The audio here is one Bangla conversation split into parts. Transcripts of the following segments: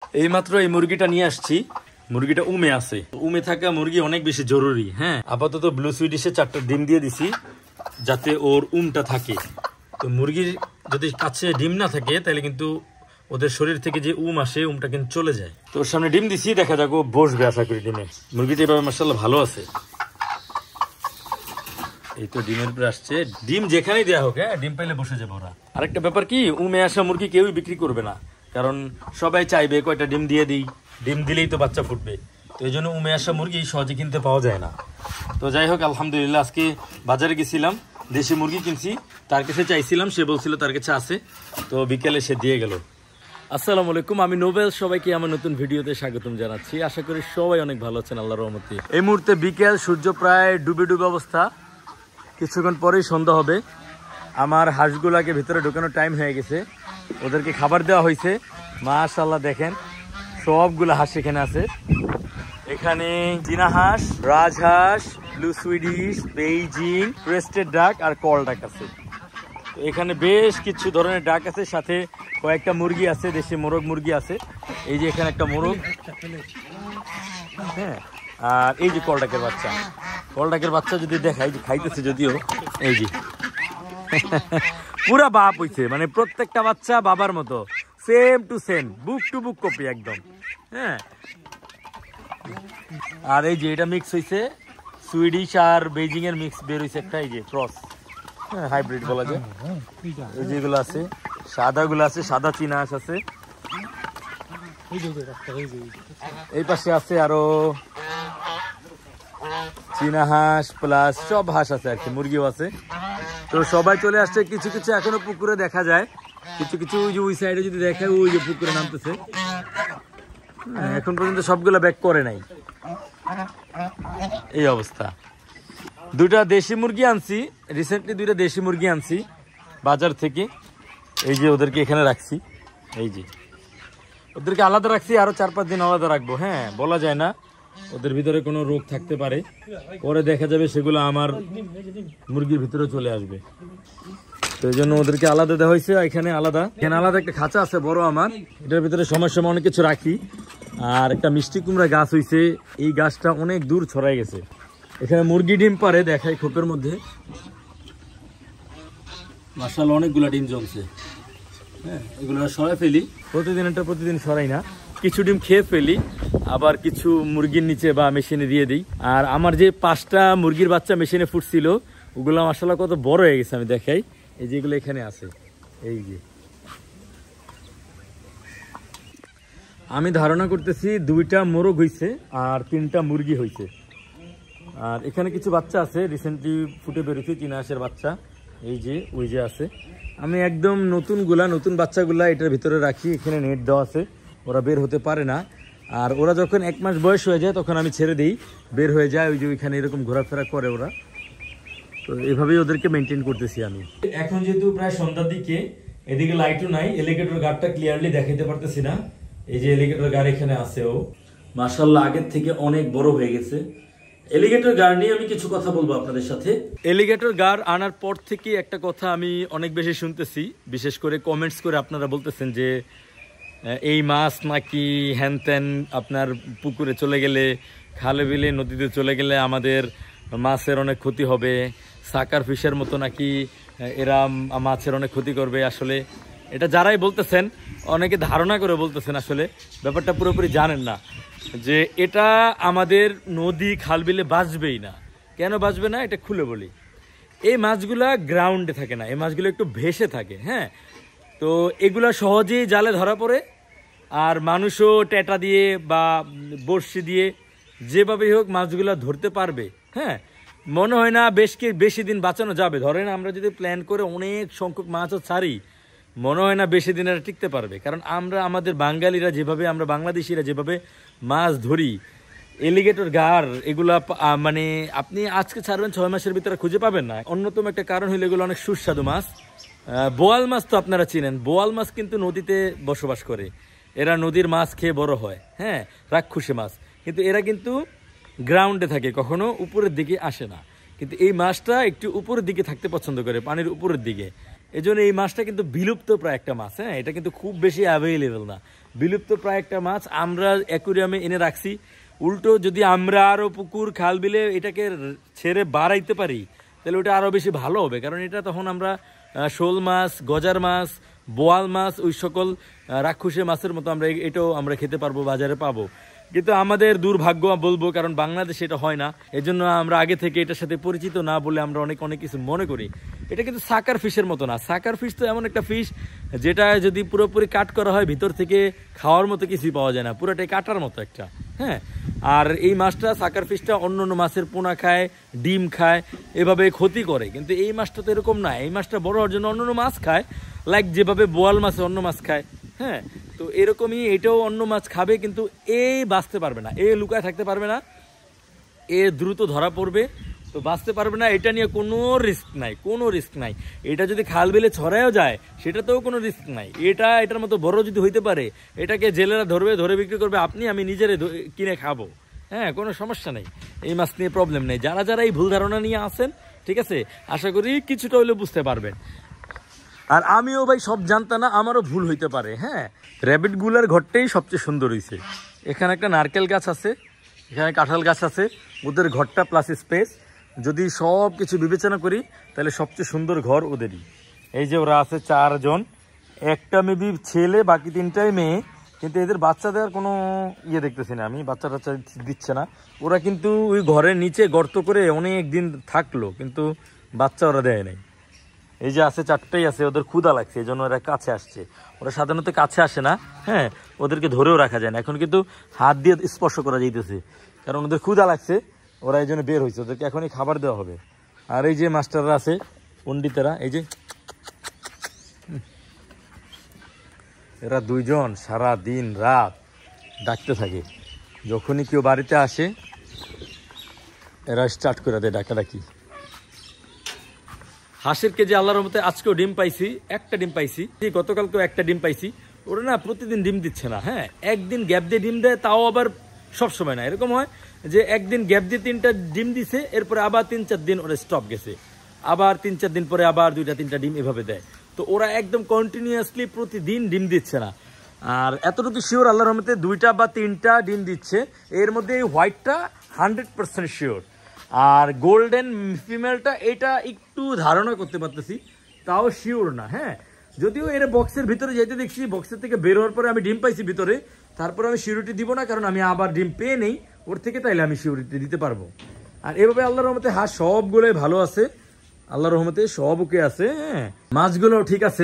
এইমাত্র এই মুরগিটা নিয়ে আসছি, মুরগিটা উমে আছে। উমে থাকা মুরগি অনেক বেশি জরুরি। হ্যাঁ, আপাতত ব্লু সুইডিশে 4টা ডিম দিয়ে দিছি যাতে ওর উমটা থাকে। তো মুরগির যদি কাছে ডিম না থাকে তাহলে কিন্তু ওদের শরীর থেকে যে উম আসে উমটা কিন্তু চলে যায়। তো ওর সামনে ডিম দিছি, দেখা যাক ও বসবে আশা করি ডিমে। মুরগিটা এভাবে মাশাআল্লাহ ভালো আছে। এই তো ডিমের উপরে আসছে, ডিম যেখানেই দেওয়া হোক, হ্যাঁ ডিম পাইলে বসে যাবে ওরা। আরেকটা ব্যাপার কি, উমে আসা মুরগি কেউই বিক্রি করবে না, কারণ সবাই চাইবে কয়টা ডিম দিয়ে দিই, ডিম দিলেই তো বাচ্চা ফুটবে। তো এই জন্য উমে আসা মুরগি সহজে কিনতে পাওয়া যায় না। তো যাই হোক আলহামদুলিল্লাহ, আজকে বাজারে গেছিলাম, দেশি মুরগি কিনছি, তার কাছে চাইছিলাম, সে বলছিল তার কাছে আছে, তো বিকেলে সে দিয়ে গেল। আসসালামু আলাইকুম, আমি নোবেল, সবাইকে আমার নতুন ভিডিওতে স্বাগতম জানাচ্ছি। আশা করি সবাই অনেক ভালো আছেন আল্লাহর রহমতে। এই মুহূর্তে বিকেল, সূর্য প্রায় ডুবে ডুবে অবস্থা, কিছুক্ষণ পরেই সন্ধ্যা হবে। আমার হাঁসগুলাকে ভিতরে ঢোকানোর টাইম হয়ে গেছে, ওদেরকে খাবার দেওয়া হয়েছে। মাশাআল্লাহ দেখেন সবগুলো হাঁস এখানে আছে। এখানে চীনা হাঁস, রাজহাঁস, ব্লু সুইডিশ, বেইজিং, ক্রেস্টেড ডাক আর কল ডাক আছে। এখানে বেশ কিছু ধরনের ডাক আছে, সাথে কয়েকটা মুরগি আছে, দেশি মোরগ মুরগি আছে। এই যে এখানে একটা মোরগ, হ্যাঁ, আর এই যে কলডাকের বাচ্চা। কলডাকের বাচ্চা যদি দেখাই, যে খাইতেছে যদিও, এই যে পুরা বাপ হইছে, মানে প্রত্যেকটা বাচ্চা বাবার মতো, same to same, book to book copy একদম। হ্যাঁ, আর এই যে এটা মিক্স হয়েছে, সুইডিশ আর বেইজিং এর মিক্স বের হয়েছে একটা, এই যে ক্রস, হ্যাঁ হাইব্রিড বলা যায়। এই যেগুলো আছে, সাদাগুলো আছে, সাদা চীনা হাঁস আছে। এই পাশে আছে আরো চীনা হাঁস প্লাস সব হাঁস আছে আর কি, মুরগিও আছে। তো সবাই চলে আসছে, কিছু কিছু এখনো পুকুরে দেখা যায়, কিছু কিছু ওই যে ওই সাইডে যদি দেখায়, ওই যে পুকুরে নামতেছে। এখন পর্যন্ত সবগুলো ব্যাক করে নাই, এই অবস্থা। দুটা দেশি মুরগি আনছি রিসেন্টলি, 2টা দেশি মুরগি আনছি বাজার থেকে। এই যে ওদেরকে এখানে রাখছি, এই যে ওদেরকে আলাদা রাখছি, আরো 4-5 দিন আলাদা রাখবো। হ্যাঁ, বলা যায় না, ওদের ভিতরে কোনো রোগ থাকতে পারে, পরে দেখা যাবে সেগুলো আমার মুরগির ভিতরে চলে আসবে। তো এই জন্য ওদেরকে আলাদা দেওয়া হয়েছে। এখানে আলাদা একটা খাঁচা আছে বড় আমার, এটার ভিতরে সময় সময় অনেক কিছু রাখি। আর একটা মিষ্টি কুমড়া গাছ হয়েছে, এই গাছটা অনেক দূর ছড়াই গেছে। এখানে মুরগি ডিম পারে, দেখাই খোপের মধ্যে মাশাআল্লাহ অনেকগুলা ডিম জমছে। হ্যাঁ, এগুলো সরাই ফেলি, প্রতিদিন সরাই না, কিছু ডিম খেয়ে ফেলি, আবার কিছু মুরগির নিচে বা মেশিনে দিয়ে দিই। আর আমার যে 5টা মুরগির বাচ্চা মেশিনে ফুটছিল, ওগুলো মাশাআল্লাহ কত বড় হয়ে গেছে, আমি দেখাই। এই যেগুলো এখানে আছে, এই যে আমি ধারণা করতেছি 2টা মোরগ হয়েছে আর 3টা মুরগি হয়েছে। আর এখানে কিছু বাচ্চা আছে, রিসেন্টলি ফুটে বেরোছে চীনা হাঁসের বাচ্চা, এই যে ওই যে আছে। আমি একদম নতুন বাচ্চাগুলা এটার ভিতরে রাখি, এখানে নেট দেওয়া আছে, ওরা বের হতে পারে না। আর ওরা যখন 1 মাস বয়স হয়ে যায় তখন আমি ছেড়ে দিই, বের হয়ে যায়, ওই যে ওইখানে এরকম ঘোরাফেরা করে ওরা। তো এভাবেই ওদেরকে মেনটেন করতেছি আমি। এখন যেহেতু প্রায় সন্ধ্যার দিকে, এদিকে লাইটও নাই, এলিগেটর গার্ডটা ক্লিয়ারলি দেখাইতে পারতেছি না। এই যে এলিগেটর গার্ড এখানে আছে, ও মাশাআল্লাহ আগের থেকে অনেক বড় হয়ে গেছে। এলিগেটর গার্ড নিয়ে আমি কিছু কথা বলবো আপনাদের সাথে। এলিগেটর গার্ড আনার পর থেকে একটা কথা আমি অনেক বেশি শুনতেছি, বিশেষ করে কমেন্টস করে আপনারা বলতেছেন যে এই মাছ নাকি হ্যান ত্যান, আপনার পুকুরে চলে গেলে, খালে বিলে নদীতে চলে গেলে আমাদের মাছের অনেক ক্ষতি হবে, সাকার ফিশের মতো নাকি এরা মাছের অনেক ক্ষতি করবে। আসলে এটা যারাই বলতেছেন, অনেকে ধারণা করে বলতেছেন, আসলে ব্যাপারটা পুরোপুরি জানেন না যে এটা আমাদের নদী খাল বিলে বাঁচবেই না। কেন বাঁচবে না এটা খুলে বলি। এই মাছগুলা গ্রাউন্ডে থাকে না, এই মাছগুলো একটু ভেসে থাকে। হ্যাঁ, তো এগুলা সহজেই জালে ধরা পড়ে, আর মানুষও টেটা দিয়ে বা বড়শি দিয়ে যেভাবে হোক মাছগুলা ধরতে পারবে। হ্যাঁ, মনে হয় না বেশি দিন বাঁচানো যাবে। ধরেন আমরা যদি প্ল্যান করে অনেক সংখ্যক মাছও ছাড়ি, মনে হয় না বেশি দিন এটা টিকতে পারবে। কারণ আমাদের বাঙালিরা যেভাবে, আমরা বাংলাদেশিরা যেভাবে মাছ ধরি, এলিগেটর গার এগুলা মানে আপনি আজকে ছাড়বেন 6 মাসের ভিতরে খুঁজে পাবেন না। অন্যতম একটা কারণ হলো এগুলো অনেক সুস্বাদু মাছ। বোয়াল মাছ তো আপনারা চিনেন, বোয়াল মাছ কিন্তু নদীতে বসবাস করে, এরা নদীর মাছ খেয়ে বড় হয়। হ্যাঁ, রাক্ষসী মাছ, কিন্তু এরা কিন্তু গ্রাউন্ডে থাকে, কখনো উপরের দিকে আসে না। কিন্তু এই মাছটা একটু উপরের দিকে থাকতে পছন্দ করে, পানির উপরের দিকে। এই জন্য এই মাছটা কিন্তু বিলুপ্ত প্রায় একটা মাছ। হ্যাঁ, এটা কিন্তু খুব বেশি অ্যাভেলেবেল না। বিলুপ্ত প্রায় একটা মাছ আমরা অ্যাকুরিয়ামে এনে রাখছি। উল্টো যদি আমরা আরও পুকুর খাল বিলে এটাকে ছেড়ে বাড়াইতে পারি তাহলে ওটা আরও বেশি ভালো হবে, কারণ এটা তখন আমরা শোল মাছ, গজার মাছ, বোয়াল মাছ, ওই সকল রাক্ষসে মাছের মতো আমরা এটাও আমরা খেতে পারবো, বাজারে পাবো। কিন্তু আমাদের দুর্ভাগ্য বলবো, কারণ বাংলাদেশে এটা হয় না, এজন্য আমরা আগে থেকে এটার সাথে পরিচিত না বলে আমরা অনেক কিছু মনে করি। এটা কিন্তু সাকার ফিশের মতো না। সাকার ফিশ তো এমন একটা ফিশ যেটা যদি পুরোপুরি কাট করা হয় ভিতর থেকে খাওয়ার মতো কিছুই পাওয়া যায় না, পুরোটাই কাটার মতো একটা। হ্যাঁ, আর এই মাছটা, সাকার ফিশটা অন্য অন্য মাছের পোনা খায়, ডিম খায়, এভাবে ক্ষতি করে। কিন্তু এই মাছটা তো এরকম না। এই মাছটা বড় হওয়ার জন্য অন্য অন্য মাছ খায়, লাইক যেভাবে বোয়াল মাছ অন্য মাছ খায়। হ্যাঁ, তো এরকমই এটাও অন্য মাছ খাবে, কিন্তু এই বাঁচতে পারবে না, এ লুকায় থাকতে পারবে না, এ দ্রুত ধরা পড়বে, তো বাঁচতে পারবে না। এটা নিয়ে কোনো রিস্ক নাই, কোনো রিস্ক নাই। এটা যদি খাল বিলে ছড়ায়ও যায় সেটাতেও কোনো রিস্ক নাই। এটার মতো বড় যদি হইতে পারে, এটাকে জেলেরা ধরে বিক্রি করবে, আমি নিজেরে কিনে খাবো। হ্যাঁ, কোনো সমস্যা নেই, এই মাছ নিয়ে প্রবলেম নেই। যারা এই ভুল ধারণা নিয়ে আসেন, ঠিক আছে, আশা করি কিছুটা হলেও বুঝতে পারবেন। আর আমিও ভাই সব জানতাম না, আমারও ভুল হইতে পারে। হ্যাঁ, র্যাবিটগুলার ঘরটাই সবচেয়ে সুন্দর হয়েছে। এখানে একটা নারকেল গাছ আছে, এখানে কাঁঠাল গাছ আছে, ওদের ঘরটা প্লাস স্পেস, যদি সব কিছু বিবেচনা করি তাহলে সবচেয়ে সুন্দর ঘর ওদেরই। এই যে ওরা আছে 4 জন, একটা মেবি ছেলে, বাকি 3টাই মেয়ে। কিন্তু এদের বাচ্চা দেওয়ার কোনো দেখতেছি না আমি, বাচ্চা টাচ্চা দিচ্ছে না। ওরা কিন্তু ওই ঘরের নিচে গর্ত করে অনেক দিন থাকলো, কিন্তু বাচ্চা ওরা দেয় নাই। এই যে আছে 4টাই আছে, ওদের ক্ষুধা লাগছে, এই জন্য ওরা কাছে আসছে। ওরা সাধারণত কাছে আসে না। হ্যাঁ, ওদেরকে ধরেও রাখা যায় না, এখন কিন্তু হাত দিয়ে স্পর্শ করা যাইতেছে, কারণ ওদের ক্ষুধা লাগছে, ওরা এই জন্য বের হয়েছে, ওদেরকে এখনই খাবার দেওয়া হবে। আর এই যে মাস্টাররা আছে, পণ্ডিতেরা, এই যে এরা 2 জন সারা দিন রাত ডাকতে থাকে। যখনই কেউ বাড়িতে আসে এরা স্টার্ট করে দেয় ডাকাডাকি। হাঁসের কেজি আল্লাহর রহমতে আজকেও ডিম পাইছি, একটা ডিম পাইছি, গতকালকেও একটা ডিম পাইছি। ওরা না প্রতিদিন ডিম দিচ্ছে না। হ্যাঁ, একদিন গ্যাপ দিয়ে ডিম দেয়, তাও আবার সব সময় না। এরকম হয় যে একদিন গ্যাপ দিয়ে 3টা ডিম দিছে, এরপরে আবার 3-4 দিন ওরা স্টপ গেছে, আবার 3-4 দিন পরে আবার 2-3টা ডিম এভাবে দেয়। তো ওরা একদম কন্টিনিউয়াসলি প্রতিদিন ডিম দিচ্ছে না। আর এতটুকু শিওর আল্লাহর রহমতে 2টা বা 3টা ডিম দিচ্ছে, এর মধ্যে এই হোয়াইটটা 100% শিওর। আর গোল্ডেন ফিমেলটা এটা একটু ধারণা করতে পারতেছি, তাও শিওর না। হ্যাঁ, যদিও এর বক্সের ভিতরে যেতে দেখছি, বক্সের থেকে বের হওয়ার পরে আমি ডিম পাইছি ভিতরে, তারপরে আমি সিউরিটি দিব না, কারণ আমি আবার ডিম পেয়ে নেই ওর থেকে, তাইলে আমি সিউরিটি দিতে পারবো। আর এভাবে আল্লাহর রহমতে হাঁস সবগুলোই ভালো আছে, আল্লাহর রহমতে সব ওকে আছে। হ্যাঁ, মাছগুলোও ঠিক আছে।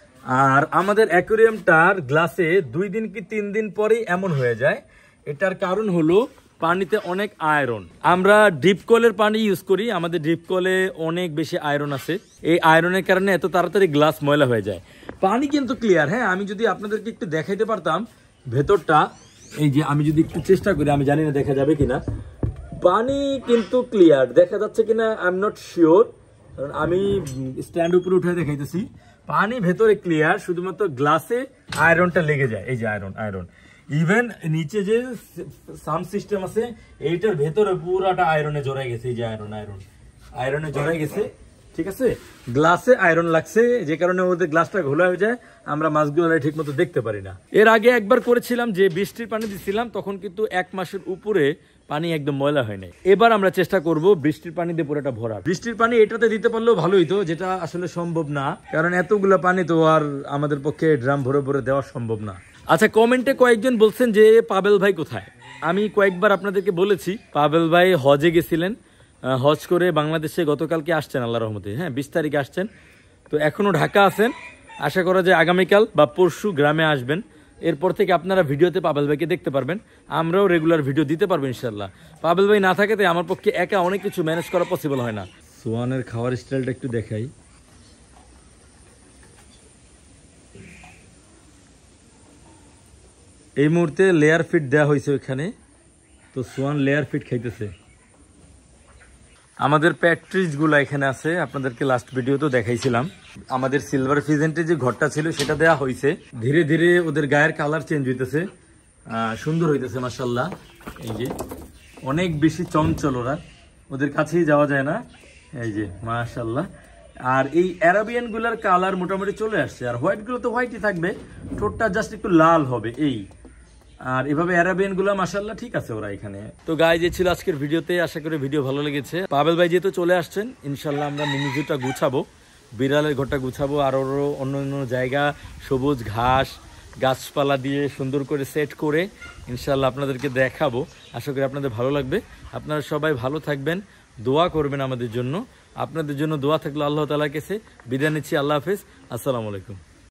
আর আমাদের অ্যাকোরিয়ামটার গ্লাসে 2 দিন কি 3 দিন পরেই এমন হয়ে যায়, এটার কারণ হলো পানিতে অনেক আয়রন। আমরা ডিপ কলের পানি ইউজ করি, আমাদের ডিপ কলে অনেক বেশি আয়রন আছে, এই আয়রনের কারণে এত তাড়াতাড়ি গ্লাস ময়লা হয়ে যায়। পানি কিন্তু ক্লিয়ার। হ্যাঁ, আমি যদি আপনাদেরকে একটু দেখাইতে পারতাম ভেতরটা, এই যে আমি যদি একটু চেষ্টা করি, আমি জানি না দেখা যাবে কিনা, পানি কিন্তু ক্লিয়ার দেখা যাচ্ছে কিনা আই এম নট শিওর, কারণ আমি স্ট্যান্ড উপরে উঠে দেখাইতেছি। পানি ভেতরে ক্লিয়ার, শুধুমাত্র গ্লাসে আয়রনটা লেগে যায়। এই যে আয়রন ইভেন নিচে যে সাউন্ড সিস্টেম আছে এইটার ভেতরে পুরাটা আয়রনে জড়াই গেছে। এই যে আয়রনে জড়াই গেছে, ঠিক আছে। গ্লাসে আয়রন লাগছে, যে কারণে ওদের গ্লাসটা ঘোলা হয়ে যায়, আমরা মাছগুলো ঠিক মতো দেখতে পারি না। এর আগে একবার করেছিলাম যে বৃষ্টির পানি দিচ্ছিলাম, তখন কিন্তু 1 মাসের উপরে পানি একদম ময়লা হয় নাই। এবার আমরা চেষ্টা করব বৃষ্টির পানি দিয়ে পুরোটা ভরা। বৃষ্টির পানি এটাতে দিতে পারলেও ভালো হইতো, যেটা আসলে সম্ভব না, কারণ এতগুলো পানি তো আর আমাদের পক্ষে ড্রাম ভরে ভরে দেওয়া সম্ভব না। আচ্ছা, কমেন্টে কয়েকজন বলছেন যে পাবেল ভাই কোথায়। আমি কয়েকবার আপনাদেরকে বলেছি, পাবেল ভাই হজে গেছিলেন, হজ করে বাংলাদেশে গতকালকে আসছেন আল্লাহর রহমতে। হ্যাঁ, 20 তারিখে আসছেন, তো এখনো ঢাকা আছেন। আশা করা যায় আগামীকাল বা পরশু গ্রামে আসবেন। এরপর থেকে আপনারা ভিডিওতে পাবেল ভাইকে দেখতে পারবেন, আমরাও রেগুলার ভিডিও দিতে পারবো ইনশাল্লাহ। পাবেল ভাই না থাকে তাই আমার পক্ষে একা অনেক কিছু ম্যানেজ করা পসিবল হয় না। সোয়ানের খাওয়ার স্টাইলটা একটু দেখাই। এই মুহূর্তে লেয়ার ফিট দেওয়া হয়েছে ওইখানে, তো সোয়ান লেয়ার ফিট খাইতেছে। আমাদের প্যাট্রিজগুলো এখানে আছে, আপনাদেরকে লাস্ট ভিডিওতেও দেখাইছিলাম। আমাদের সিলভার ফিজেন্টে যে ঘরটা ছিল সেটা দেওয়া হয়েছে, ধীরে ধীরে ওদের গায়ের কালার চেঞ্জ হইতেছে, সুন্দর হইতেছে মাশাআল্লাহ। এই যে অনেক বেশি চঞ্চল ওরা, ওদের কাছেই যাওয়া যায় না। এই যে মাশাআল্লাহ, আর এই অ্যারাবিয়ান গুলার কালার মোটামুটি চলে আসছে, আর হোয়াইট গুলো তো হোয়াইটই থাকবে, ঠোঁটটা জাস্ট একটু লাল হবে এই। আর এভাবে অ্যারাবিয়ান গুলা মাশাআল্লাহ ঠিক আছে ওরা এখানে। তো গাইজ যে ছিল আজকের ভিডিওতে, আশা করি ভিডিও ভালো লেগেছে। পাবেল ভাই যেহেতু চলে আসছেন, ইনশাল্লাহ আমরা মিনি জুটা গুছাবো, বিড়ালের ঘরটা গুছাবো, আর অন্য অন্য জায়গা সবুজ ঘাস গাছপালা দিয়ে সুন্দর করে সেট করে ইনশাল্লাহ আপনাদেরকে দেখাবো। আশা করি আপনাদের ভালো লাগবে। আপনারা সবাই ভালো থাকবেন, দোয়া করবেন আমাদের জন্য। আপনাদের জন্য দোয়া থাকলো আল্লাহ তাআলার কাছে। বিদায় নিচ্ছি, আল্লাহ হাফেজ, আসসালামু আলাইকুম।